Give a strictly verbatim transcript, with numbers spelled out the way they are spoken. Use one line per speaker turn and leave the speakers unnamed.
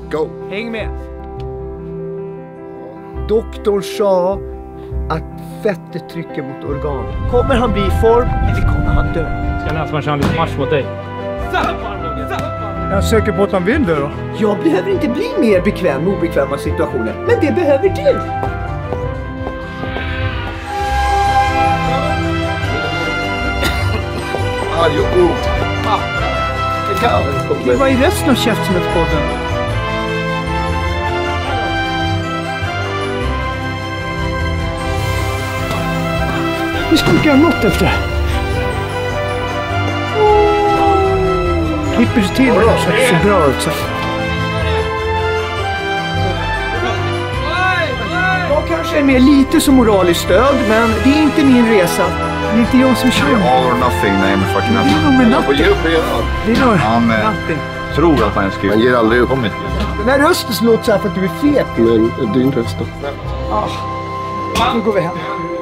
Go!
Häng med! Doktorn sa att fettet trycker mot organ. Kommer han bli i form eller kommer han dö?
Ska nästan man köra en liten match mot dig?
Jag är säker på att han vill det då.
Jag behöver inte bli mer bekväm med obekväma situationer, men det behöver du!
Ah, jo, ont. Ah, det kan.
Det var i resten av Käftsmällspodden. Vi ska göra något efter det. Klipper till det här så att det ser bra ut. Så.
Jag kanske är med lite som moraliskt stöd, men det är inte min resa.
Det är inte jag som kör.
All or nothing name fucking
Det är nog med natten. Det är nog
Han
natten.
tror att han ska
Man ger aldrig upp.
Den här rösten låter så här för att du är fet.
Men din röst då?
Ah, nu går vi hem.